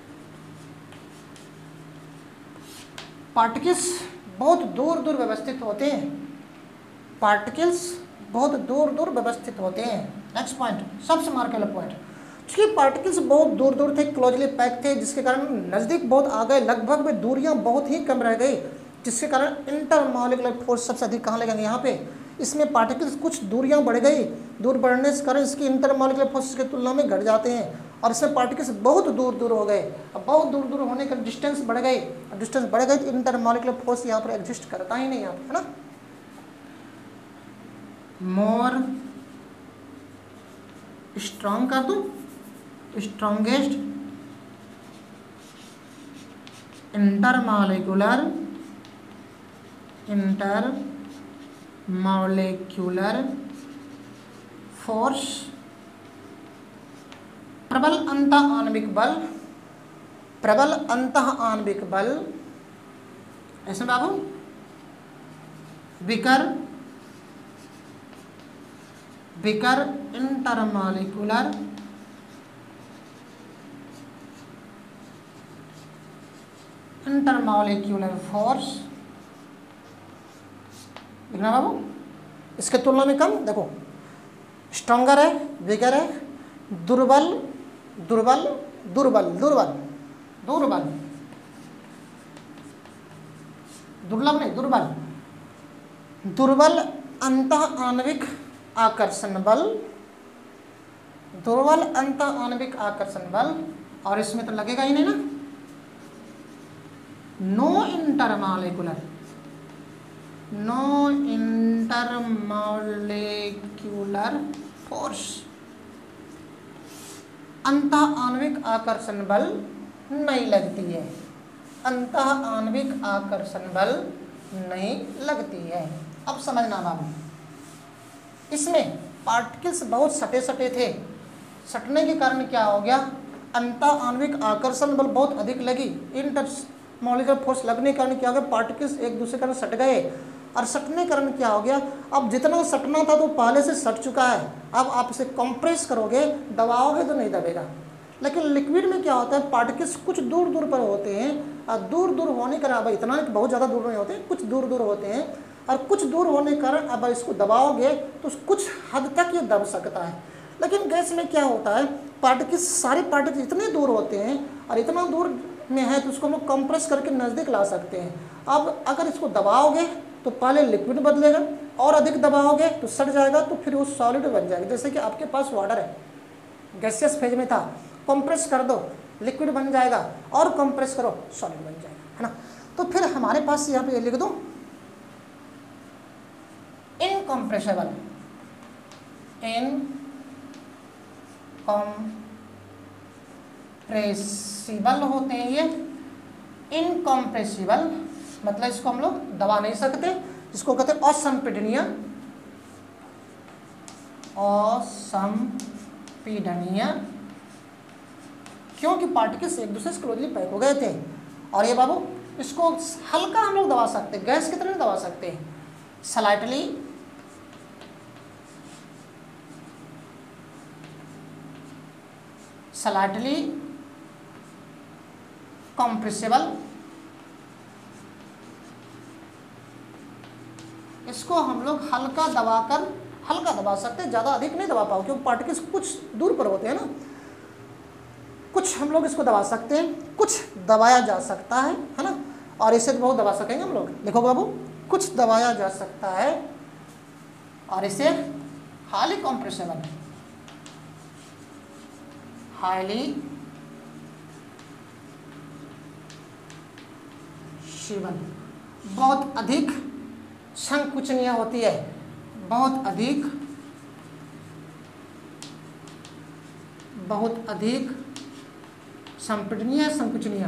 particles बहुत दूर दूर व्यवस्थित होते हैं, पार्टिकल्स बहुत दूर दूर व्यवस्थित होते हैं। नेक्स्ट पॉइंट, सबसे मार्क वाला पॉइंट, क्योंकि पार्टिकल्स बहुत दूर दूर थे, क्लोजली पैक थे, जिसके कारण नज़दीक बहुत आ गए, लगभग में दूरियां बहुत ही कम रह गई, जिसके कारण इंटरमॉलिक्यूलर फोर्स सबसे अधिक कहाँ लगेंगे, यहाँ पे। इसमें पार्टिकल्स कुछ दूरियां बढ़ गई, दूर बढ़ने के कारण इसकी इंटरमॉलिक्यूलर फोर्स की तुलना में घट जाते हैं, और इसमें पार्टिकल्स बहुत दूर दूर हो गए। अब बहुत दूर दूर होने का डिस्टेंस बढ़ गई, और डिस्टेंस बढ़ गई तो इंटरमॉलिक्यूलर फोर्स यहाँ पर एग्जिस्ट करता ही नहीं, यहाँ पर, है ना। मोर स्ट्रॉन्ग कर दो, स्ट्रॉन्गेस्ट इंटरमॉलिक्यूलर फोर्स, प्रबल अंतः आणविक बल, ऐसे बाबू, विकर इंटरमॉलिक्यूलर फोर्स, लिखना बाबू, इसके तुलना में कम। देखो स्ट्रॉन्गर है, वीकर है, दुर्बल दुर्बल दुर्बल दुर्बल दुर्बल, दुर्लभ नहीं दुर्बल, दुर्बल अंतः आणविक आकर्षण बल, दुर्बल अंतः आणविक आकर्षण बल, और इसमें तो लगेगा ही नहीं ना, no intermolecular, no intermolecular force, अंतः आणविक आकर्षण बल नहीं लगती है, अंतः आणविक आकर्षण बल नहीं लगती है। अब समझना बाबू, इसमें पार्टिकल्स बहुत सटे सटे थे, सटने के कारण क्या हो गया, अंतः आणविक आकर्षण बल बहुत अधिक लगी, इंटर मॉलिक्यूलर फोर्स लगने के कारण क्या हो गया, पार्टिकल्स एक दूसरे के कारण सट गए, और सटने के कारण क्या हो गया, अब जितना सटना था तो पहले से सट चुका है, अब आप इसे कंप्रेस करोगे, दबाओगे तो नहीं दबेगा। लेकिन लिक्विड में क्या होता है, पार्टिकल्स कुछ दूर दूर पर होते हैं, और दूर दूर होने के कारण, अब इतना बहुत ज़्यादा दूर नहीं होते, कुछ दूर दूर होते हैं, और कुछ दूर होने के कारण अब इसको दबाओगे तो कुछ हद तक ये दब सकता है। लेकिन गैस में क्या होता है, पार्टिकल्स सारे पार्टिकल्स इतने दूर होते हैं और इतना दूर में है तो उसको हम लोग कंप्रेस करके नज़दीक ला सकते हैं। अब अगर इसको दबाओगे तो पहले लिक्विड बदलेगा, और अधिक दबाओगे तो सट जाएगा, तो फिर वो सॉलिड बन जाएगा। जैसे कि आपके पास वाटर है, गैसियस फेज में था, कंप्रेस कर दो लिक्विड बन जाएगा, और कंप्रेस करो सॉलिड बन जाएगा, है ना। तो फिर हमारे पास यहाँ पे लिख दो इनकम्प्रेसिबल, इनकम्प्रेसिबल होते हैं ये, इनकम्प्रेसिबल मतलब इसको हम लोग दबा नहीं सकते, इसको कहते हैं असंपीडनीय, असंपीडनीय, क्योंकि पार्टिकल्स एक दूसरे से क्लोजली पैक हो गए थे। और ये बाबू इसको हल्का हम लोग दबा सकते हैं, गैस की तरह दबा सकते हैं, स्लाइटली स्लाइटली कंप्रेसिबल, इसको हम लोग हल्का दबा सकते हैं, ज़्यादा अधिक नहीं दबा पाओ क्योंकि पार्टिकल्स कुछ दूर पर होते हैं ना, कुछ हम लोग इसको दबा सकते हैं, कुछ दबाया जा सकता है ना, और इसे तो बहुत दबा सकेंगे हम लोग। देखो बाबू, कुछ दबाया जा सकता है और इसे हाईली कंप्रेसिबल, हाईली शिवल, बहुत अधिक संकुचनीय होती है, बहुत अधिक संपीडनीय, संकुचनीय,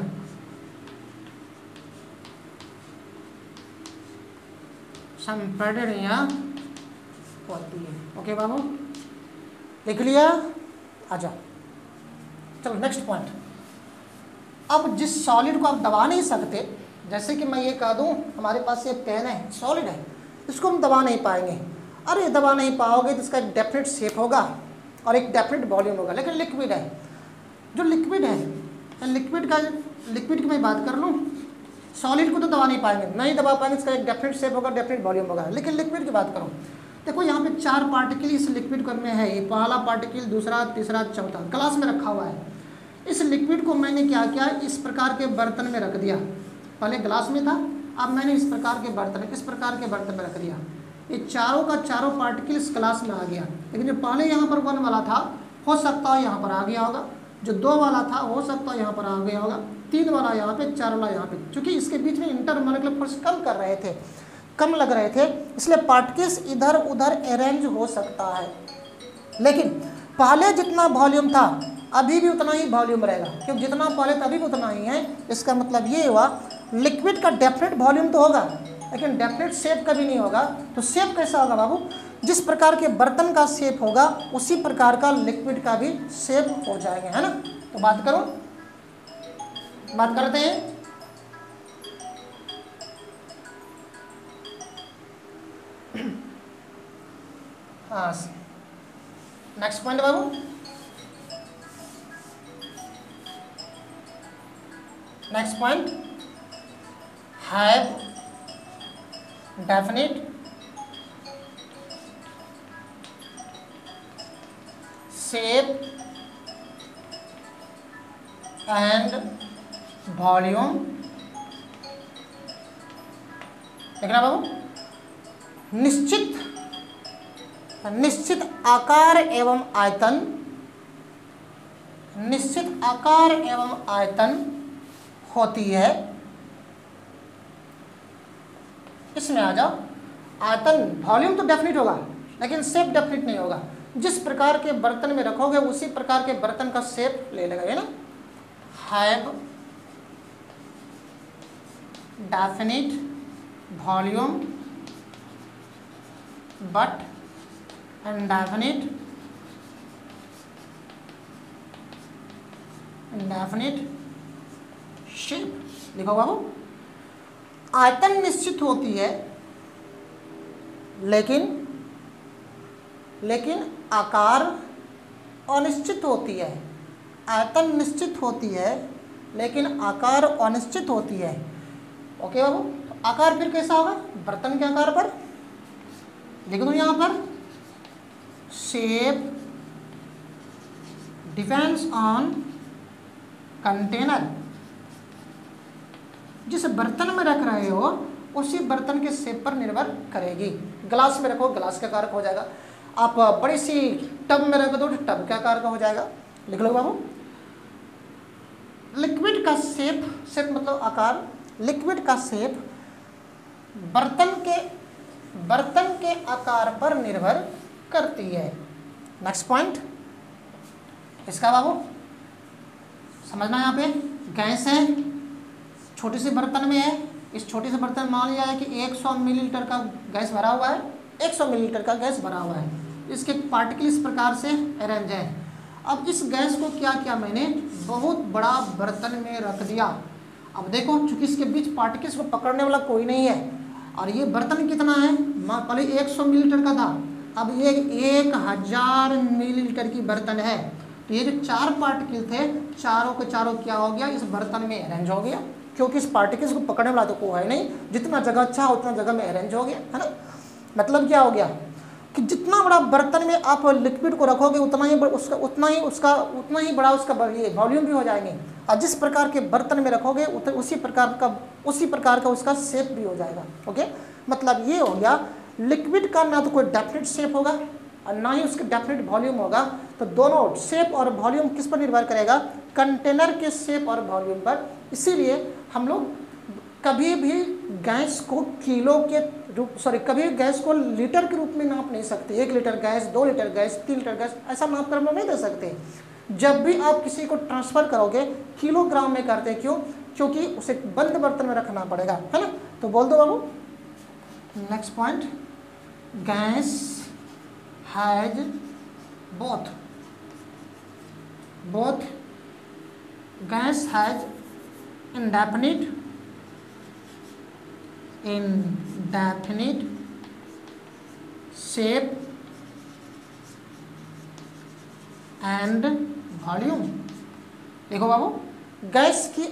संपीडनीय होती है। ओके बाबू, लिख लिया, आ जाओ, चलो नेक्स्ट पॉइंट। अब जिस सॉलिड को आप दबा नहीं सकते, जैसे कि मैं ये कह दूं हमारे पास ये पेन है, सॉलिड है, इसको हम दबा नहीं पाएंगे, अरे दबा नहीं पाओगे तो इसका एक डेफिनेट शेप होगा और एक डेफिनेट वॉल्यूम होगा। लेकिन लिक्विड है, जो लिक्विड है, लिक्विड की मैं बात कर लूँ, सॉलिड को तो दबा नहीं पाएंगे, नहीं दबा पाएंगे, इसका एक डेफिनेट शेप होगा, डेफिनेट वॉल्यूम होगा। लेकिन लिक्विड की बात करो, देखो यहाँ पे 4 पार्टिकल इस लिक्विड में है, ये पहला पार्टिकल, दूसरा, तीसरा, चौथा ग्लास में रखा हुआ है। इस लिक्विड को मैंने क्या किया, इस प्रकार के बर्तन में रख दिया, पहले ग्लास में था, अब मैंने इस प्रकार के बर्तन में रख दिया। ये चारों का चारों पार्टिकल इस ग्लास में आ गया, लेकिन जो पहले यहाँ पर 1 वाला था हो सकता है यहाँ पर आ गया होगा, जो 2 वाला था हो सकता है यहाँ पर आ गया होगा, 3 वाला यहाँ पे, 4 वाला यहाँ पे, क्योंकि इसके बीच में इंटरमॉलिक्यूलर फोर्स कम लग रहे थे, इसलिए पार्टिकल्स इधर उधर अरेंज हो सकता है। लेकिन पहले जितना वॉल्यूम था अभी भी उतना ही वॉल्यूम रहेगा, क्योंकि जितना पहले था अभी भी उतना ही है। इसका मतलब ये हुआ लिक्विड का डेफिनेट वॉल्यूम तो होगा लेकिन डेफिनेट शेप कभी नहीं होगा। तो शेप कैसा होगा बाबू, जिस प्रकार के बर्तन का शेप होगा उसी प्रकार का लिक्विड का भी शेप हो जाएगा, है ना। तो बात करते हैं। हाँ, नेक्स्ट पॉइंट बाबू, next point, have definite shape and volume, देखना बाबू, निश्चित आकार एवं आयतन, निश्चित आकार एवं आयतन होती है। इसमें आ जाओ, आयतन वॉल्यूम तो डेफिनेट होगा लेकिन शेप डेफिनेट नहीं होगा। जिस प्रकार के बर्तन में रखोगे उसी प्रकार के बर्तन का शेप ले लेगा, है ना। Have definite volume but indefinite shape. देखो बाबू, आयतन निश्चित होती है लेकिन आकार अनिश्चित होती है। आयतन निश्चित होती है लेकिन आकार अनिश्चित होती है। ओके बाबू, तो आकार फिर कैसा होगा? बर्तन के आकार पर लिख दो यहाँ पर, शेप डिपेंड्स ऑन कंटेनर। जिस बर्तन में रख रहे हो उसी बर्तन के शेप पर निर्भर करेगी। ग्लास में रखो ग्लास के आकार का हो जाएगा, आप बड़ी सी टब में रखो तो टब के आकार का हो जाएगा। लिख लो बाबू, लिक्विड का शेप, शेप मतलब आकार, लिक्विड का शेप बर्तन के आकार पर निर्भर करती है। नेक्स्ट पॉइंट इसका बाबू समझना, यहाँ पे गैस है, छोटी सी बर्तन में है। इस छोटे से बर्तन में मान लिया है कि 100 मिलीलीटर का गैस भरा हुआ है, 100 मिलीलीटर का गैस भरा हुआ है। इसके पार्टिकल इस प्रकार से अरेंज है। अब इस गैस को क्या किया मैंने, बहुत बड़ा बर्तन में रख दिया। अब देखो चूंकि इसके बीच पार्टिकल्स को पकड़ने वाला कोई नहीं है और ये बर्तन कितना है, पहले 100 मिलीलीटर का था, अब ये 1000 मिलीलीटर की बर्तन है। तो ये जो 4 पार्टिकल थे चारों के चारों क्या हो गया, इस बर्तन में अरेंज हो गया, क्योंकि इस पार्टिकल्स को पकड़ने वाला तो कोई है नहीं। जितना जगह अच्छा उतना जगह में अरेंज हो गया, है ना। मतलब क्या हो गया कि जितना बड़ा बर्तन में आप लिक्विड को रखोगे उतना ही बड़ा उसका ये वॉल्यूम भी हो जाएंगे, और जिस प्रकार के बर्तन में रखोगे उसी प्रकार का उसका शेप भी हो जाएगा। ओके, मतलब ये हो गया लिक्विड का ना तो कोई डेफिनेट शेप होगा और ना ही उसका डेफिनेट वॉल्यूम होगा। तो दोनों शेप और वॉल्यूम किस पर निर्भर करेगा, कंटेनर के शेप और वॉल्यूम पर। इसीलिए हम लोग कभी भी गैस को कभी भी गैस को लीटर के रूप में नाप नहीं सकते। 1 litre gas, 2 litre gas, 3 litre gas, ऐसा नाप कर हम लोग नहीं दे सकते। जब भी आप किसी को ट्रांसफ़र करोगे किलोग्राम में करते हैं। क्यों? क्योंकि उसे बंद बर्तन में रखना पड़ेगा, है ना। तो बोल दो बाबू, next point, gas has both gas has indefinite shape and volume। देखो बाबू, गैस की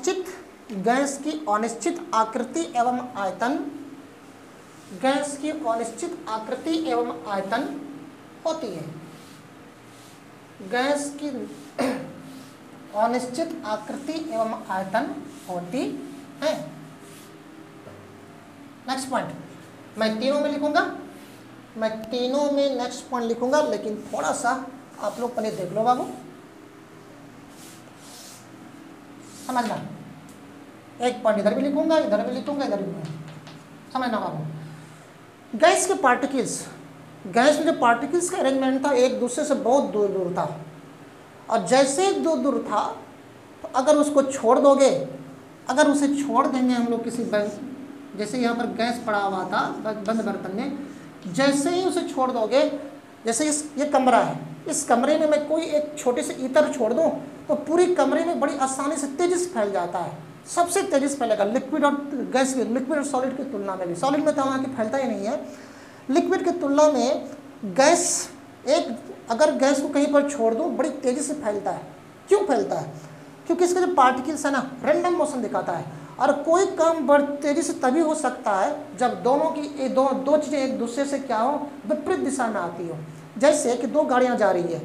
अनिश्चित आकृति एवं आयतन, गैस की अनिश्चित आकृति एवं आयतन होती है। गैस की अनिश्चित आकृति एवं आयतन होती है। नेक्स्ट पॉइंट मैं तीनों में नेक्स्ट पॉइंट लिखूंगा, लेकिन थोड़ा सा आप लोग पहले देख लो बाबू, समझना। एक पॉइंट इधर भी लिखूंगा, इधर भी लिखूंगा, इधर भी समझना बाबू। गैस के पार्टिकल्स, गैस में जो पार्टिकल्स का अरेंजमेंट था एक दूसरे से बहुत दूर था, और जैसे ही दूर था तो अगर उसको छोड़ दोगे, अगर उसे छोड़ देंगे हम लोग किसी जैसे यहाँ पर गैस पड़ा हुआ था बंद बर्तन में, जैसे ही उसे छोड़ दोगे, जैसे ये कमरा है, इस कमरे में मैं कोई एक छोटे से इत्र छोड़ दूँ तो पूरी कमरे में बड़ी आसानी से तेजी से फैल जाता है, सबसे तेजी से फैलेगा। लिक्विड और गैस की, लिक्विड और सॉलिड की तुलना में भी, सॉलिड में तो हालांकि फैलता ही नहीं है, लिक्विड की तुलना में गैस अगर गैस को कहीं पर छोड़ दो बड़ी तेज़ी से फैलता है। क्यों फैलता है? क्योंकि इसके जो पार्टिकल्स है ना, रैंडम मोशन दिखाता है, और कोई काम बड़ी तेज़ी से तभी हो सकता है जब दोनों की दो चीज़ें एक दूसरे से क्या हो, विपरीत दिशा में आती हो। जैसे कि 2 गाड़ियाँ जा रही है,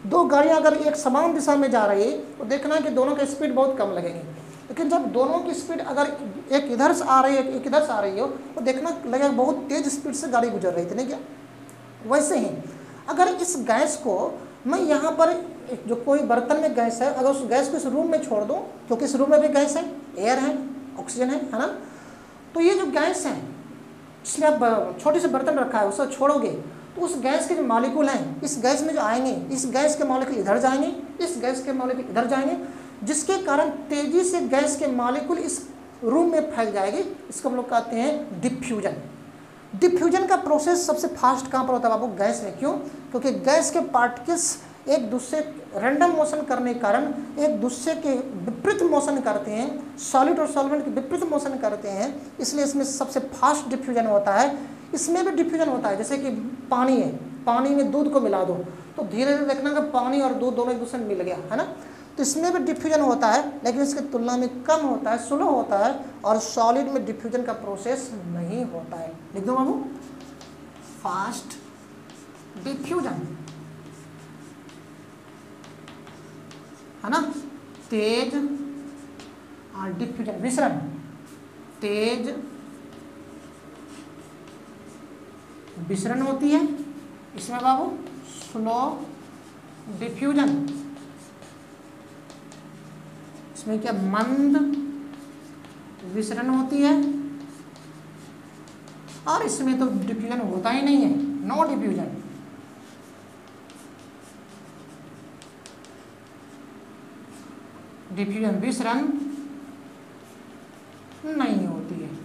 दो गाड़ियां अगर एक समान दिशा में जा रही है तो देखना कि दोनों की स्पीड बहुत कम लगेगी, लेकिन जब दोनों की स्पीड अगर एक इधर से आ रही है एक इधर से आ रही हो तो देखना लगेगा बहुत तेज स्पीड से गाड़ी गुजर रही थी, नहीं क्या? वैसे ही अगर इस गैस को मैं यहाँ पर जो कोई बर्तन में गैस है, अगर उस गैस को इस रूम में छोड़ दूँ, क्योंकि इस रूम में भी गैस है, एयर है, ऑक्सीजन है ना, तो ये जो गैस है इसलिए आप छोटे से बर्तन रखा है उसे छोड़ोगे तो उस गैस के जो मॉलिक्यूल हैं इस गैस में जो आएंगे, इस गैस के मॉलिक्यूल इधर जाएंगे, इस गैस के मॉलिक्यूल इधर जाएंगे, जिसके कारण तेजी से गैस के मॉलिक्यूल इस रूम में फैल जाएगी। इसको हम लोग कहते हैं डिफ्यूजन। डिफ्यूजन का प्रोसेस सबसे फास्ट कहाँ पर होता है बाबू? गैस में। क्यों? क्योंकि गैस के पार्टिकल्स एक दूसरे रैंडम मोशन करने के कारण एक दूसरे के विपरीत मोशन करते हैं, सॉलिड और सॉल्वेंट के विपरीत मोशन करते हैं, इसलिए इसमें सबसे फास्ट डिफ्यूजन होता है। इसमें भी डिफ्यूजन होता है, जैसे कि पानी है, पानी में दूध को मिला दो तो धीरे धीरे देखना कि पानी और दूध दोनों एक दूसरे में मिल गया, है ना, तो इसमें भी डिफ्यूजन होता है, लेकिन इसकी तुलना में कम होता है, स्लो होता है, और सॉलिड में डिफ्यूजन का प्रोसेस नहीं होता है। लिख दो बाबू, फास्ट डिफ्यूजन, है ना, तेज डिफ्यूजन विसरण, तेज विसरण होती है। इसमें बाबू स्लो डिफ्यूजन, इसमें क्या मंद विसरण होती है, और इसमें तो डिफ्यूजन होता ही नहीं है, नो डिफ्यूजन। डिफ्यूजन विसरण नहीं होती है,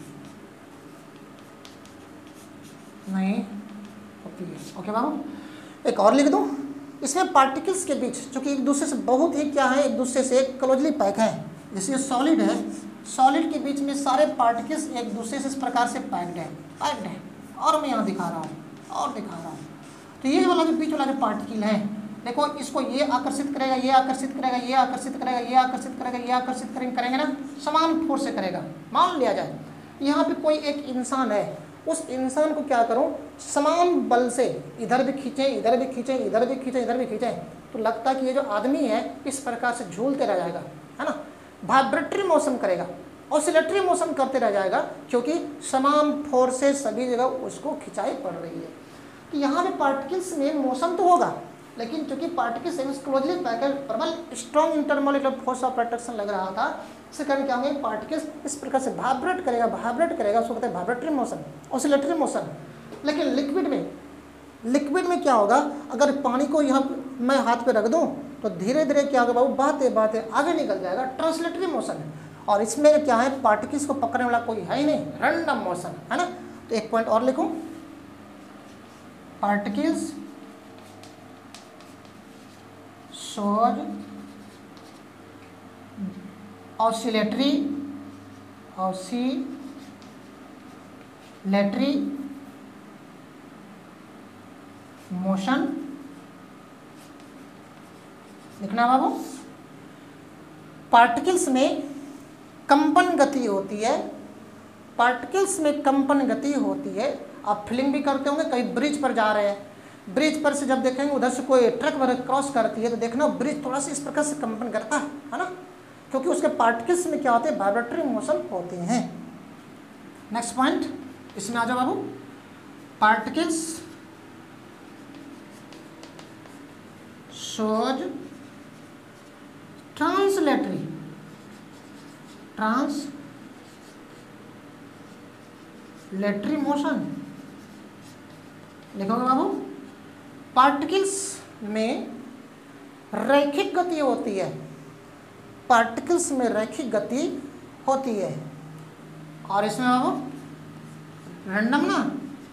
नहीं होती है। ओके बाबू, एक और लिख दूं, इसमें पार्टिकल्स के बीच जो कि एक दूसरे से बहुत ही क्या है, एक दूसरे से क्लोजली पैक है, जैसे सॉलिड है, सॉलिड के बीच में सारे पार्टिकल्स एक दूसरे से इस प्रकार से पैक्ड है, और मैं यहाँ दिखा रहा हूँ तो ये वाला जो बीच वाला जो पार्टिकल है, देखो इसको ये आकर्षित करेगा, ये आकर्षित करेगा, ये आकर्षित करेगा, ये आकर्षित करेगा, ये आकर्षित करेंगे ना, समान फोर्स से करेगा। मान लिया जाए यहाँ पे कोई एक इंसान है, उस इंसान को क्या करूं, समान बल से इधर भी खींचें, इधर भी खींचें, इधर भी खींचें, इधर भी खींचें, तो लगता है कि ये जो आदमी है इस प्रकार से झूलते रह जाएगा, है ना, वाइब्रेटरी मोशन करेगा, ऑसिलेटरी मोशन करते रह जाएगा, क्योंकि समान फोर्स से सभी जगह उसको खिंचाई पड़ रही है। तो यहाँ पे पार्टिकल्स में मोशन तो होगा, लेकिन चूंकि पार्टिकल्स क्लोजली पैक्ड, प्रबल strong intermolecular force of attraction लग रहा था, इससे कारण क्या होंगे, पार्टिकल्स इस प्रकार से वाइब्रेट करेगा, उसको कहते हैं वाइब्रेटरी मोशन, ऑसिलेटरी मोशन। लेकिन लिक्विड में क्या होगा, अगर पानी को यहाँ मैं हाथ पे रख दूँ तो धीरे धीरे क्या होगा बाबू, बहते आगे निकल जाएगा, ट्रांसलेटरी मोशन। और इसमें क्या है, पार्टिकल्स को पकड़ने वाला कोई है ही नहीं, रैंडम मोशन, है ना। तो एक पॉइंट और लिखूं, पार्टिकल्स shows oscillatory मोशन। लिखना बाबू, पार्टिकल्स में कंपन गति होती है, पार्टिकल्स में कंपन गति होती है। आप फीलिंग भी करते होंगे, कहीं ब्रिज पर जा रहे हैं, ब्रिज पर से जब देखेंगे उधर से कोई ट्रक वगैरह क्रॉस करती है तो देखना ब्रिज थोड़ा सा इस प्रकार से कंपन करता है ना, क्योंकि उसके पार्टिकल्स में क्या होते हैं, वाइब्रेटरी मोशन होते हैं। नेक्स्ट पॉइंट, इसमें आ जाओ बाबू, पार्टिकल्स शोज ट्रांसलेटरी मोशन। लिखोगे बाबू, पार्टिकल्स में रैखिक गति होती है, पार्टिकल्स में रैखिक गति होती है, और इसमें बाबू रैंडम ना,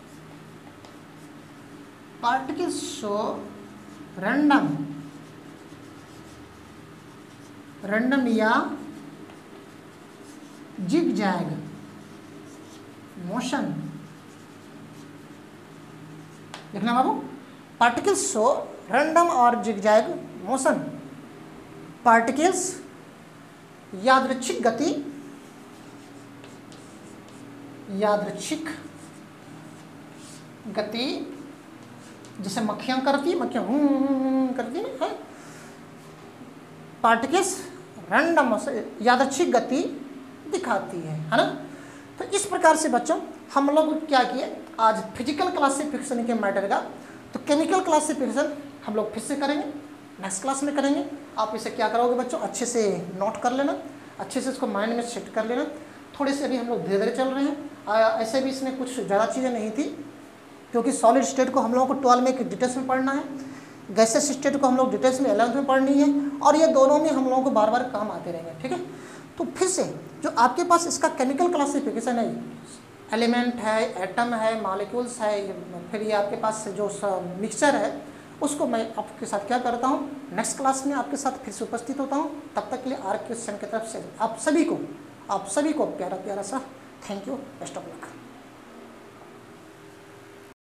पार्टिकल्स शो रैंडम या जिगजैग मोशन। लिखना बाबू, पार्टिकल्स शो रैंडम और जिगजैग मोशन। पार्टिकल्स यादृच्छिक गति जैसे मक्खियाँ करती है, मक्खियाँ करती है, पार्टिकल्स रैंडम यादृच्छिक गति दिखाती है ना। तो इस प्रकार से बच्चों हम लोग क्या किए, आज फिजिकल क्लासिफिकेशन के मैटर का, तो केमिकल क्लासिफिकेशन हम लोग फिर से करेंगे, नेक्स्ट क्लास में करेंगे। आप इसे क्या करोगे बच्चों, अच्छे से नोट कर लेना, अच्छे से इसको माइंड में सेट कर लेना। थोड़े से अभी हम लोग धीरे धीरे चल रहे हैं, ऐसे भी इसमें कुछ ज़्यादा चीज़ें नहीं थी, क्योंकि सॉलिड स्टेट को हम लोगों को 12 में डिटेल्स में पढ़ना है, गैसेस स्टेट को हम लोग डिटेल्स में 11th में पढ़नी है, और ये दोनों में हम लोगों को बार बार काम आते रहेंगे, ठीक है। तो फिर से जो आपके पास इसका केमिकल क्लासिफिकेशन है, एलिमेंट है, एटम है, मॉलिक्यूल्स है, फिर ये आपके पास जो मिक्सचर है, उसको मैं आपके साथ क्या करता हूँ, नेक्स्ट क्लास में आपके साथ फिर से उपस्थित होता हूँ। तब तक के लिए आर क्वेश्चन की तरफ से आप सभी को प्यारा प्यारा सा thank you, best of luck.